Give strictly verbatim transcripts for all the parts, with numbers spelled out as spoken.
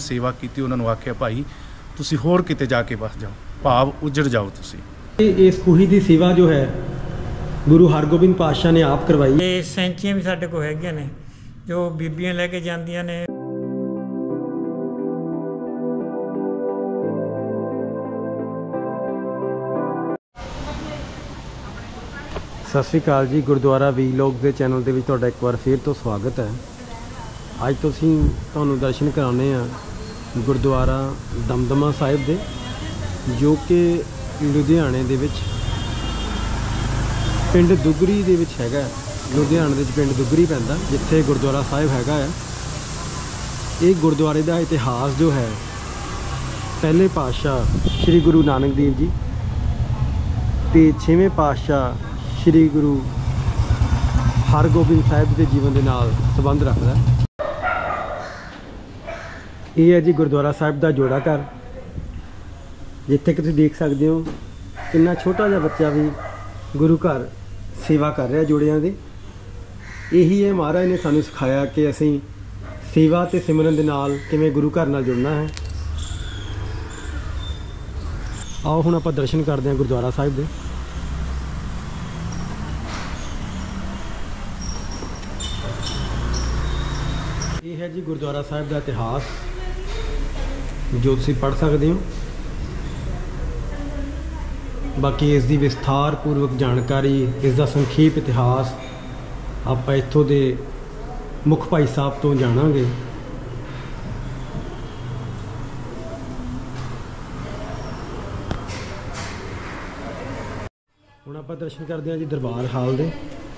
सेवा की, उन्होंने आख्या भाई तुसी होर किते जाके बस जाओ, भाव उजड़ जाओ तुसी। इस खूही की सेवा जो है गुरु हरगोबिंद पातशाह ने आप करवाई। ते सैंचियां भी साडे कोल हैगियां ने जो बीबियां लैके जांदियां ने। सत श्री अकाल जी, गुरुद्वारा वीलॉग के चैनल के तुहाडा एक बार फिर तो स्वागत है। अज तो असीं तुहानूं दर्शन कराने आ गुरुद्वारा दमदमा साहिब दे, जो कि लुधियाने दे विच पिंड दुगरी दे विच हैगा। लुधियाने दे पिंड दुगरी पैंदा जिथे गुरुद्वारा साहिब हैगा है। ये गुरुद्वारे का इतिहास जो है पहले पातशाह श्री गुरु नानक देव जी ते छेवें पातशाह श्री गुरु हरगोबिंद साहिब के जीवन के नाल संबंध रखता है। ये है जी गुरुद्वारा साहिब का जोड़ा घर, जिथे कि तुसीं देख सकते हो कितना छोटा जिहा बच्चा भी गुरु घर सेवा कर रहा जोड़ियां दी। यही है महाराज ने सानू सिखाया कि असीं सेवा ते सिमरन दे नाल किवें गुरु घर नाल जुड़ना है। आओ हुण आपां दर्शन करते हैं गुरुद्वारा साहिब दे। ये है जी गुरुद्वारा साहिब का इतिहास जो तुसीं पढ़ सकते हो। बाकी इसकी विस्तार पूर्वक जानकारी, इसका संखेप इतिहास आप इत्थों के मुख भाई साहब तो जानांगे। हुण आपां दर्शन करते हैं जी दरबार हाल दे।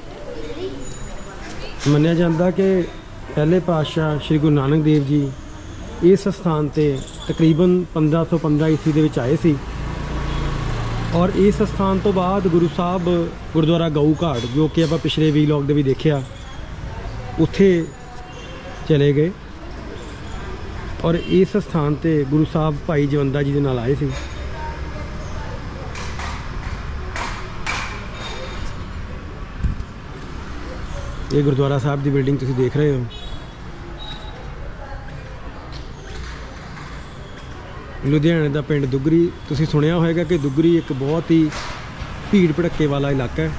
मन्निया जाता कि पहले पातशाह श्री गुरु नानक देव जी इस स्थान ते तकरीबन पंद्रह सौ पंद्रह ईस्वी दे विच आए सी, और इस स्थान तो बाद गुरु साहब गुरुद्वारा गऊ घाट जो कि आप पिछले वीलॉग दे भी देखिया उत्थे चले गए, और इस स्थान ते गुरु साहब भाई जवंदा जी दे नाल आए सी। ये गुरुद्वारा साहब की बिल्डिंग तुसीं देख रहे हो। लुधियाने का पिंड दुगरी, तुसीं सुनिया होगा कि दुगरी एक बहुत ही भीड़ भड़के वाला इलाका है।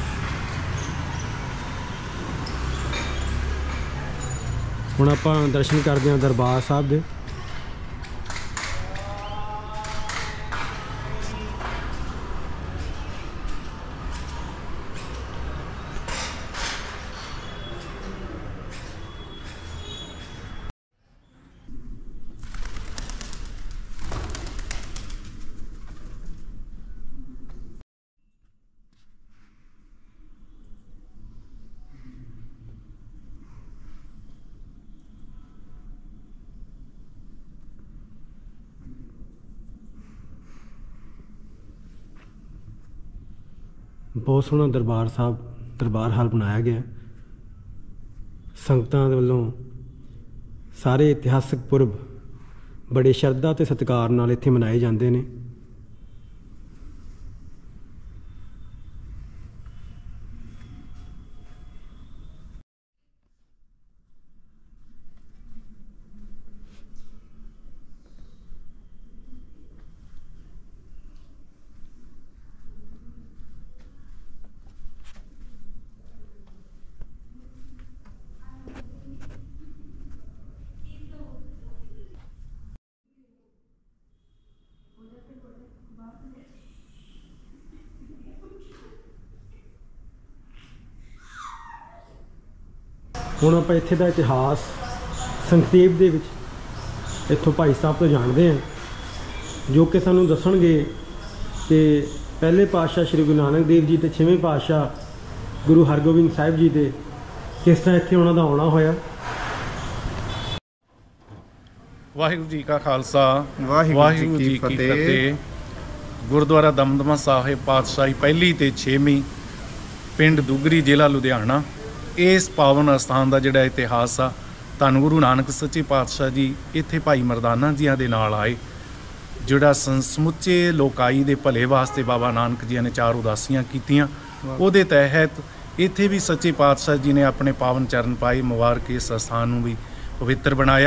हुण आपां दर्शन करते हैं दरबार साहब दे। बहुत सोहना दरबार साहब दरबार हाल बनाया गया। संगतां दे वल्लों सारे इतिहासक पुरब बड़े श्रद्धा ते सत्कार नाल इत्थे मनाए जाते हैं। हुण आपां इत्थे दा इतिहास संक्षेप दे विच इत्थों भाई साहब तो जानते हैं, जो कि सानू दसणगे कि पहले पातशाह श्री गुरु नानक देव जी ते छेवें पातशाह गुरु हरगोबिंद साहिब जी दे किस तरह इत्थे उन्हां दा आउणा होया। वाहिगुरू जी का खालसा वाहिगुरू जी की फतेह। गुरुद्वारा दमदमा साहिब पातशाही पहली ते छेवीं पिंड दुगरी जिला लुधियाना। इस पावन अस्थान का जिहड़ा इतिहास आ, धन गुरु नानक सच्चे पातशाह जी इत्थे भाई मरदाना जियां दे नाल आए, जिहड़ा समुचे लोकाई दे भले वास्ते बाबा नानक जी ने चार उदासियां कीतियां। उहदे तहत इत्थे भी सच्चे पातशाह जी ने अपने पावन चरण पाए, मुबारक इस अस्थान नूं भी पवित्र बनाया।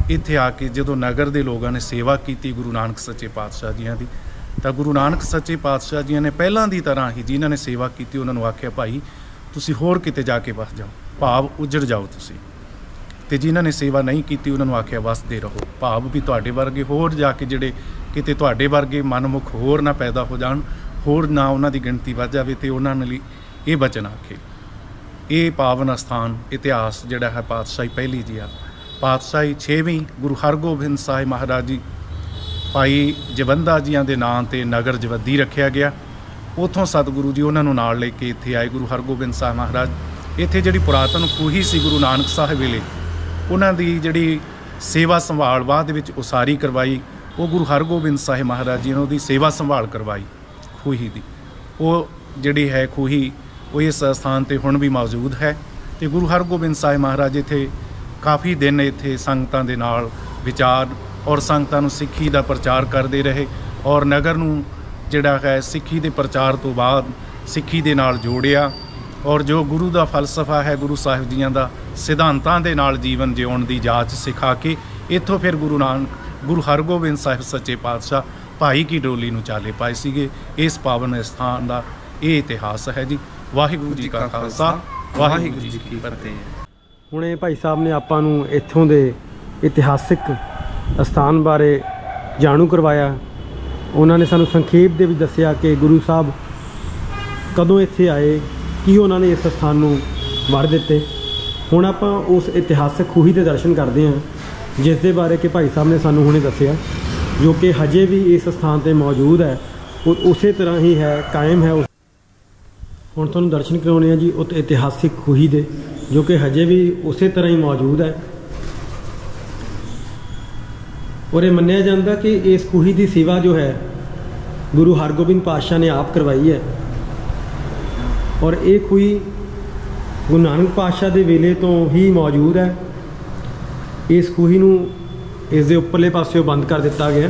ਇੱਥੇ ਆ ਕੇ ਜਦੋਂ ਨਗਰ ਦੇ ਲੋਕਾਂ ਨੇ ਸੇਵਾ ਕੀਤੀ ਗੁਰੂ ਨਾਨਕ ਸੱਚੇ ਪਾਤਸ਼ਾਹ ਜੀਆਂ ਦੀ, ਤਾਂ ਗੁਰੂ ਨਾਨਕ ਸੱਚੇ ਪਾਤਸ਼ਾਹ ਜੀਆਂ ਨੇ ਪਹਿਲਾਂ ਦੀ ਤਰ੍ਹਾਂ ਹੀ ਜਿਨ੍ਹਾਂ ਨੇ ਸੇਵਾ ਕੀਤੀ ਉਹਨਾਂ ਨੂੰ ਆਖਿਆ, ਭਾਈ ਤੁਸੀਂ ਹੋਰ ਕਿਤੇ ਜਾ ਕੇ ਵਸ ਜਾਓ, ਭਾਵ ਉੱਜੜ ਜਾਓ ਤੁਸੀਂ। ਅਤੇ ਜਿਨ੍ਹਾਂ ਨੇ ਸੇਵਾ ਨਹੀਂ ਕੀਤੀ ਉਹਨਾਂ ਨੂੰ ਆਖਿਆ ਵਸਦੇ ਰਹੋ, ਭਾਵ ਵੀ ਤੁਹਾਡੇ ਵਰਗੇ ਹੋਰ ਜਾ ਕੇ ਜਿਹੜੇ ਕਿਤੇ ਤੁਹਾਡੇ ਵਰਗੇ ਮਨਮੁਖ ਹੋਰ ਨਾ ਪੈਦਾ ਹੋ ਜਾਣ, ਹੋਰ ਨਾ ਉਹਨਾਂ ਦੀ ਗਿਣਤੀ ਵੱਧ ਜਾਵੇ, ਅਤੇ ਉਹਨਾਂ ਲਈ ਇਹ ਬਚਨ ਆਖੇ। ਇਹ ਪਾਵਨ ਅਸਥਾਨ ਇਤਿਹਾਸ ਜਿਹੜਾ ਹੈ ਪਾਤਸ਼ਾਹੀ ਪਹਿਲੀ ਜੀ ਆ, ਪਾਤਸ਼ਾਹੀ ਛੇਵੀਂ ਗੁਰੂ ਹਰਗੋਬਿੰਦ ਸਾਹਿਬ ਮਹਾਰਾਜ ਜੀ ਭਾਈ ਜਵੰਦਾ ਜੀਆਂ ਦੇ ਨਾਂ 'ਤੇ ਨਗਰ ਜਵੱਦੀ ਰੱਖਿਆ ਗਿਆ। ਉੱਥੋਂ ਸਤਿਗੁਰੂ ਜੀ ਉਹਨਾਂ ਨੂੰ ਨਾਲ ਲੈ ਕੇ ਇੱਥੇ ਆਏ ਗੁਰੂ ਹਰਗੋਬਿੰਦ ਸਾਹਿਬ ਮਹਾਰਾਜ। ਇੱਥੇ ਜਿਹੜੀ ਪੁਰਾਤਨ ਖੂਹੀ ਸੀ ਗੁਰੂ ਨਾਨਕ ਸਾਹਿਬ ਵੇਲੇ, ਉਹਨਾਂ ਦੀ ਜਿਹੜੀ ਸੇਵਾ ਸੰਭਾਲ ਬਾਅਦ ਵਿੱਚ ਉਸਾਰੀ ਕਰਵਾਈ, ਉਹ ਗੁਰੂ ਹਰਗੋਬਿੰਦ ਸਾਹਿਬ ਮਹਾਰਾਜ ਜੀ ਨੇ ਉਹਦੀ ਸੇਵਾ ਸੰਭਾਲ ਕਰਵਾਈ ਖੂਹੀ ਦੀ। ਉਹ ਜਿਹੜੀ ਹੈ ਖੂਹੀ ਉਹ ਇਸ ਸਥਾਨ 'ਤੇ ਹੁਣ ਵੀ ਮੌਜੂਦ ਹੈ। ਅਤੇ ਗੁਰੂ ਹਰਗੋਬਿੰਦ ਸਾਹਿਬ ਮਹਾਰਾਜ ਇੱਥੇ ਕਾਫੀ ਦਿਨ ਇੱਥੇ ਸੰਗਤਾਂ ਦੇ ਨਾਲ ਵਿਚਾਰ ਔਰ ਸੰਗਤਾਂ ਨੂੰ ਸਿੱਖੀ ਦਾ ਪ੍ਰਚਾਰ ਕਰਦੇ ਰਹੇ, ਔਰ ਨਗਰ ਨੂੰ ਜਿਹੜਾ ਹੈ ਸਿੱਖੀ ਦੇ ਪ੍ਰਚਾਰ ਤੋਂ ਬਾਅਦ ਸਿੱਖੀ ਦੇ ਨਾਲ ਜੋੜਿਆ, ਔਰ ਜੋ ਗੁਰੂ ਦਾ ਫਲਸਫਾ ਹੈ ਗੁਰੂ ਸਾਹਿਬ ਜੀਆਂ ਦਾ ਸਿਧਾਂਤਾਂ ਦੇ ਨਾਲ ਜੀਵਨ ਜਿਉਣ ਦੀ ਜਾਚ ਸਿਖਾ ਕੇ ਇੱਥੋਂ ਫਿਰ ਗੁਰੂ ਨਾਨਕ ਗੁਰੂ ਹਰਗੋਬਿੰਦ ਸਾਹਿਬ ਸੱਚੇ ਪਾਤਸ਼ਾਹ ਭਾਈ ਕੀ ਡੋਲੀ ਨੂੰ ਚਾਲੇ ਪਾਏ ਸੀਗੇ। ਇਸ ਪਾਵਨ ਸਥਾਨ ਦਾ ਇਹ ਇਤਿਹਾਸ ਹੈ ਜੀ। ਵਾਹਿਗੁਰੂ ਜੀ ਕਾ ਖਾਲਸਾ, ਵਾਹਿਗੁਰੂ ਜੀ ਕੀ ਫਤਿਹ। ਹੁਣ ਇਹ ਭਾਈ ਸਾਹਿਬ ਨੇ ਆਪਾਂ ਨੂੰ ਇੱਥੋਂ ਦੇ ਇਤਿਹਾਸਿਕ ਅਸਥਾਨ ਬਾਰੇ ਜਾਣੂ ਕਰਵਾਇਆ। ਉਹਨਾਂ ਨੇ ਸਾਨੂੰ ਸੰਖੇਪ ਦੇ ਵਿੱਚ ਦੱਸਿਆ ਕਿ ਗੁਰੂ ਸਾਹਿਬ ਕਦੋਂ ਇੱਥੇ ਆਏ, ਕੀ ਉਹਨਾਂ ਨੇ ਇਸ ਸਥਾਨ ਨੂੰ ਵਰ ਦਿੱਤੇ। ਹੁਣ ਆਪਾਂ ਉਸ ਇਤਿਹਾਸਕ ਖੂਹੀ ਦੇ ਦਰਸ਼ਨ ਕਰਦੇ ਹਾਂ, ਜਿਸ ਦੇ ਬਾਰੇ ਕਿ ਭਾਈ ਸਾਹਿਬ ਨੇ ਸਾਨੂੰ ਹੁਣੇ ਦੱਸਿਆ, ਜੋ ਕਿ ਹਜੇ ਵੀ ਇਸ ਸਥਾਨ 'ਤੇ ਮੌਜੂਦ ਹੈ, ਉਹ ਉਸੇ ਤਰ੍ਹਾਂ ਹੀ ਹੈ, ਕਾਇਮ ਹੈ। ਹੁਣ ਤੁਹਾਨੂੰ ਦਰਸ਼ਨ ਕਰਾਉਣੇ ਆ ਜੀ ਉਹ ਇਤਿਹਾਸਿਕ ਖੂਹੀ ਦੇ, ਜੋ ਕਿ ਹਜੇ ਵੀ ਉਸੇ ਤਰ੍ਹਾਂ ਹੀ ਮੌਜੂਦ ਹੈ। ਔਰ ਇਹ ਮੰਨਿਆ ਜਾਂਦਾ ਕਿ ਇਸ ਖੂਹੀ ਦੀ ਸੇਵਾ ਜੋ ਹੈ ਗੁਰੂ ਹਰਗੋਬਿੰਦ ਪਾਤਸ਼ਾਹ ਨੇ ਆਪ ਕਰਵਾਈ ਹੈ, ਔਰ ਇਹ ਖੂਹੀ ਗੁਰੂ ਨਾਨਕ ਪਾਤਸ਼ਾਹ ਦੇ ਵੇਲੇ ਤੋਂ ਹੀ ਮੌਜੂਦ ਹੈ। ਇਸ ਖੂਹੀ ਨੂੰ ਇਸ ਦੇ ਉੱਪਰਲੇ ਪਾਸਿਓਂ ਬੰਦ ਕਰ ਦਿੱਤਾ ਗਿਆ।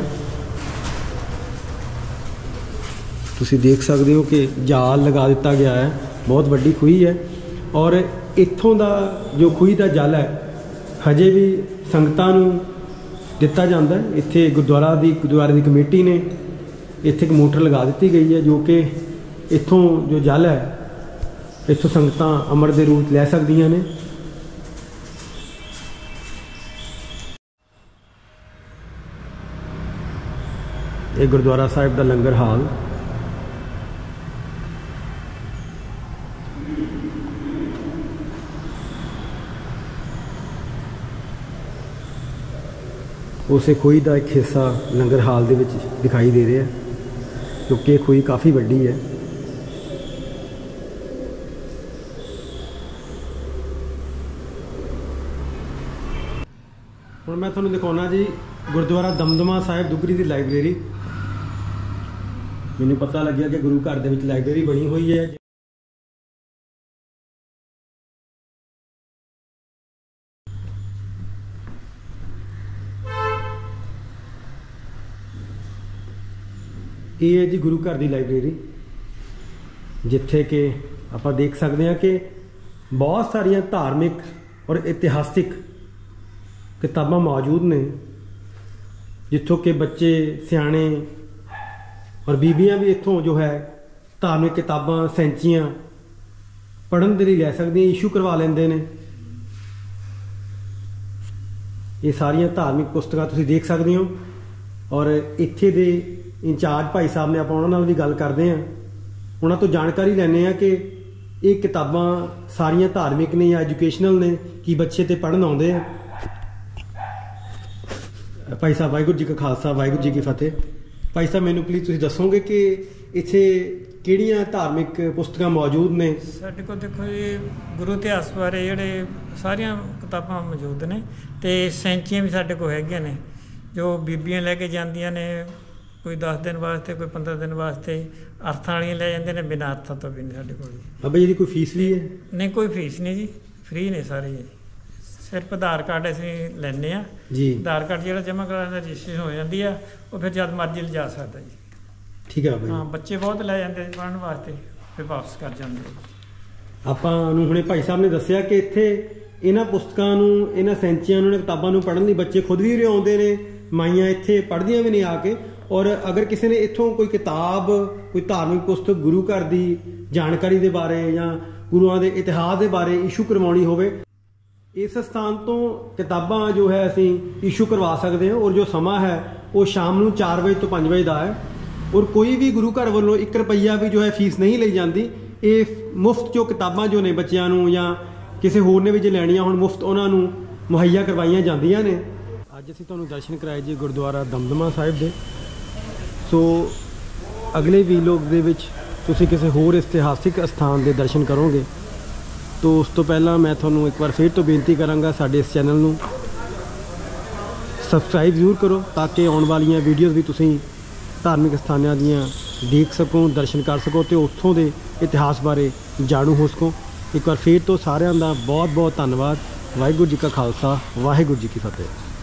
ਤੁਸੀਂ ਦੇਖ ਸਕਦੇ ਹੋ ਕਿ ਜਾਲ ਲਗਾ ਦਿੱਤਾ ਗਿਆ ਹੈ, ਬਹੁਤ ਵੱਡੀ ਖੂਹੀ ਹੈ। ਔਰ ਇੱਥੋਂ ਦਾ ਜੋ ਖੂਹੀ ਦਾ ਜਲ ਹੈ ਹਜੇ ਵੀ ਸੰਗਤਾਂ ਨੂੰ ਦਿੱਤਾ ਜਾਂਦਾ ਹੈ। ਇੱਥੇ ਗੁਰਦੁਆਰਾ ਦੀ ਗੁਰਦੁਆਰੇ ਦੀ ਕਮੇਟੀ ਨੇ ਇੱਥੇ ਇੱਕ ਮੋਟਰ ਲਗਾ ਦਿੱਤੀ ਗਈ ਹੈ, ਜੋ ਕਿ ਇੱਥੋਂ ਜੋ ਜਲ ਹੈ ਇੱਥੋਂ ਸੰਗਤਾਂ ਅੰਮ੍ਰਿਤ ਦੇ ਰੂਪ ਲੈ ਸਕਦੀਆਂ ਨੇ। ਇਹ ਗੁਰਦੁਆਰਾ ਸਾਹਿਬ ਦਾ ਲੰਗਰ ਹਾਲ। ਉਸੇ ਖੂਹੀ ਦਾ ਇੱਕ ਹਿੱਸਾ ਲੰਗਰ ਹਾਲ ਦੇ ਵਿੱਚ ਦਿਖਾਈ ਦੇ ਰਿਹਾ, ਕਿਉਂਕਿ ਇਹ ਖੂਹੀ ਕਾਫੀ ਵੱਡੀ ਹੈ। ਹੁਣ ਮੈਂ ਤੁਹਾਨੂੰ ਦਿਖਾਉਣਾ ਜੀ ਗੁਰਦੁਆਰਾ ਦਮਦਮਾ ਸਾਹਿਬ ਦੁਗਰੀ ਦੀ ਲਾਇਬ੍ਰੇਰੀ। ਮੈਨੂੰ ਪਤਾ ਲੱਗਿਆ ਕਿ ਗੁਰੂ ਘਰ ਦੇ ਵਿੱਚ ਲਾਇਬ੍ਰੇਰੀ ਬਣੀ ਹੋਈ ਹੈ। ਇਹ ਹੈ ਜੀ ਗੁਰੂ ਘਰ ਦੀ ਲਾਇਬ੍ਰੇਰੀ, ਜਿੱਥੇ ਕਿ ਆਪਾਂ ਦੇਖ ਸਕਦੇ ਹਾਂ ਕਿ ਬਹੁਤ ਸਾਰੀਆਂ ਧਾਰਮਿਕ ਔਰ ਇਤਿਹਾਸਿਕ ਕਿਤਾਬਾਂ ਮੌਜੂਦ ਨੇ, ਜਿੱਥੋਂ ਕਿ ਬੱਚੇ ਸਿਆਣੇ ਔਰ ਬੀਬੀਆਂ ਵੀ ਇੱਥੋਂ ਜੋ ਹੈ ਧਾਰਮਿਕ ਕਿਤਾਬਾਂ ਸੈਂਚੀਆਂ ਪੜ੍ਹਨ ਦੇ ਲਈ ਲੈ ਸਕਦੀਆਂ, ਇਸ਼ੂ ਕਰਵਾ ਲੈਂਦੇ ਨੇ। ਇਹ ਸਾਰੀਆਂ ਧਾਰਮਿਕ ਪੁਸਤਕਾਂ ਤੁਸੀਂ ਦੇਖ ਸਕਦੇ ਹੋ। ਔਰ ਇੱਥੇ ਦੇ ਇੰਚਾਰਜ ਭਾਈ ਸਾਹਿਬ ਨੇ, ਆਪਾਂ ਉਹਨਾਂ ਨਾਲ ਵੀ ਗੱਲ ਕਰਦੇ ਹਾਂ, ਉਹਨਾਂ ਤੋਂ ਜਾਣਕਾਰੀ ਲੈਂਦੇ ਹਾਂ ਕਿ ਇਹ ਕਿਤਾਬਾਂ ਸਾਰੀਆਂ ਧਾਰਮਿਕ ਨੇ ਜਾਂ ਐਜੂਕੇਸ਼ਨਲ ਨੇ, ਕਿ ਬੱਚੇ ਤੇ ਪੜ੍ਹਨ ਆਉਂਦੇ ਆ। ਭਾਈ ਸਾਹਿਬ ਵਾਹਿਗੁਰੂ ਜੀ ਕਾ ਖਾਲਸਾ, ਵਾਹਿਗੁਰੂ ਜੀ ਕੀ ਫਤਿਹ। ਭਾਈ ਸਾਹਿਬ ਮੈਨੂੰ ਪਲੀਜ਼ ਤੁਸੀਂ ਦੱਸੋਗੇ ਕਿ ਇੱਥੇ ਕਿਹੜੀਆਂ ਧਾਰਮਿਕ ਪੁਸਤਕਾਂ ਮੌਜੂਦ ਨੇ? ਸਾਡੇ ਕੋਲ ਦੇਖੋ ਜੀ ਗੁਰੂ ਇਤਿਹਾਸ ਬਾਰੇ ਜਿਹੜੇ ਸਾਰੀਆਂ ਕਿਤਾਬਾਂ ਮੌਜੂਦ ਨੇ, ਅਤੇ ਸੈਂਚੀਆਂ ਵੀ ਸਾਡੇ ਕੋਲ ਹੈਗੀਆਂ ਨੇ, ਜੋ ਬੀਬੀਆਂ ਲੈ ਕੇ ਜਾਂਦੀਆਂ ਨੇ, ਕੋਈ ਦਸ ਦਿਨ ਵਾਸਤੇ, ਕੋਈ ਪੰਦਰਾਂ ਦਿਨ ਵਾਸਤੇ। ਅਰਥਾਂ ਵਾਲੀਆਂ ਲੈ ਜਾਂਦੇ ਨੇ, ਬਿਨਾਂ ਅਰਥਾਂ ਤੋਂ ਵੀ ਨਹੀਂ ਸਾਡੇ ਕੋਲ। ਬਾਬਾ ਜੀ ਦੀ ਕੋਈ ਫੀਸ ਵੀ ਹੈ? ਨਹੀਂ, ਕੋਈ ਫੀਸ ਨਹੀਂ ਜੀ, ਫ੍ਰੀ ਨੇ ਸਾਰੇ ਜੀ। ਸਿਰਫ ਆਧਾਰ ਕਾਰਡ ਅਸੀਂ ਲੈਂਦੇ ਹਾਂ ਜੀ। ਆਧਾਰ ਕਾਰਡ ਜਿਹੜਾ ਜਮ੍ਹਾਂ ਕਰਾਉਣ ਦਾ ਰਜਿਸਟ੍ਰੇਸ਼ਨ ਹੋ ਜਾਂਦੀ ਆ, ਉਹ ਫਿਰ ਜਦ ਮਰਜ਼ੀ ਲਿਜਾ ਸਕਦਾ ਜੀ। ਠੀਕ ਹੈ ਬਾਬਾ ਜੀ। ਹਾਂ, ਬੱਚੇ ਬਹੁਤ ਲੈ ਜਾਂਦੇ ਪੜ੍ਹਨ ਵਾਸਤੇ, ਫਿਰ ਵਾਪਸ ਕਰ ਜਾਂਦੇ। ਆਪਾਂ ਨੂੰ ਹੁਣੇ ਭਾਈ ਸਾਹਿਬ ਨੇ ਦੱਸਿਆ ਕਿ ਇੱਥੇ ਇਹਨਾਂ ਪੁਸਤਕਾਂ ਨੂੰ, ਇਹਨਾਂ ਸੈਂਚੀਆਂ ਨੂੰ, ਇਹਨਾਂ ਕਿਤਾਬਾਂ ਨੂੰ ਪੜ੍ਹਨ ਲਈ ਬੱਚੇ ਖੁਦ ਵੀ ਆਉਂਦੇ ਨੇ, ਮਾਈਆਂ ਇੱਥੇ ਪੜ੍ਹਦੀਆਂ ਵੀ ਨੇ ਆ ਕੇ। ਔਰ ਅਗਰ ਕਿਸੇ ਨੇ ਇੱਥੋਂ ਕੋਈ ਕਿਤਾਬ, ਕੋਈ ਧਾਰਮਿਕ ਪੁਸਤਕ ਗੁਰੂ ਘਰ ਦੀ ਜਾਣਕਾਰੀ ਦੇ ਬਾਰੇ ਜਾਂ ਗੁਰੂਆਂ ਦੇ ਇਤਿਹਾਸ ਦੇ ਬਾਰੇ ਇਸ਼ੂ ਕਰਵਾਉਣੀ ਹੋਵੇ, ਇਸ ਸਥਾਨ ਤੋਂ ਕਿਤਾਬਾਂ ਜੋ ਹੈ ਅਸੀਂ ਇਸ਼ੂ ਕਰਵਾ ਸਕਦੇ ਹਾਂ। ਔਰ ਜੋ ਸਮਾਂ ਹੈ ਉਹ ਸ਼ਾਮ ਨੂੰ ਚਾਰ ਵਜੇ ਤੋਂ ਪੰਜ ਵਜੇ ਦਾ ਹੈ। ਔਰ ਕੋਈ ਵੀ ਗੁਰੂ ਘਰ ਵੱਲੋਂ ਇੱਕ ਰੁਪਈਆ ਵੀ ਜੋ ਹੈ ਫੀਸ ਨਹੀਂ ਲਈ ਜਾਂਦੀ। ਇਹ ਮੁਫਤ ਜੋ ਕਿਤਾਬਾਂ ਜੋ ਨੇ ਬੱਚਿਆਂ ਨੂੰ ਜਾਂ ਕਿਸੇ ਹੋਰ ਨੇ ਵੀ ਜੇ ਲੈਣੀਆਂ ਹੋਣ, ਮੁਫਤ ਉਹਨਾਂ ਨੂੰ ਮੁਹੱਈਆ ਕਰਵਾਈਆਂ ਜਾਂਦੀਆਂ ਨੇ। ਅੱਜ ਅਸੀਂ ਤੁਹਾਨੂੰ ਦਰਸ਼ਨ ਕਰਾਏ ਜੀ ਗੁਰਦੁਆਰਾ ਦਮਦਮਾ ਸਾਹਿਬ ਦੇ। ਸੋ ਅਗਲੇ ਵੀਲੋਗ ਦੇ ਵਿੱਚ ਤੁਸੀਂ ਕਿਸੇ ਹੋਰ ਇਤਿਹਾਸਿਕ ਅਸਥਾਨ ਦੇ ਦਰਸ਼ਨ ਕਰੋਗੇ। ਤੋ ਉਸ ਤੋਂ ਪਹਿਲਾਂ ਮੈਂ ਤੁਹਾਨੂੰ ਇੱਕ ਵਾਰ ਫਿਰ ਤੋਂ ਬੇਨਤੀ ਕਰਾਂਗਾ, ਸਾਡੇ ਇਸ ਚੈਨਲ ਨੂੰ ਸਬਸਕ੍ਰਾਈਬ ਜ਼ਰੂਰ ਕਰੋ ਤਾਂ ਕਿ ਆਉਣ ਵਾਲੀਆਂ ਵੀਡੀਓਜ਼ ਵੀ ਤੁਸੀਂ ਧਾਰਮਿਕ ਸਥਾਨਾਂ ਦੀਆਂ ਦੇਖ ਸਕੋ, ਦਰਸ਼ਨ ਕਰ ਸਕੋ ਅਤੇ ਉੱਥੋਂ ਦੇ ਇਤਿਹਾਸ ਬਾਰੇ ਜਾਣੂ ਹੋ ਸਕੋ। ਇੱਕ ਵਾਰ ਫਿਰ ਤੋਂ ਸਾਰਿਆਂ ਦਾ ਬਹੁਤ ਬਹੁਤ ਧੰਨਵਾਦ। ਵਾਹਿਗੁਰੂ ਜੀ ਕਾ ਖਾਲਸਾ, ਵਾਹਿਗੁਰੂ ਜੀ ਕੀ ਫਤਿਹ।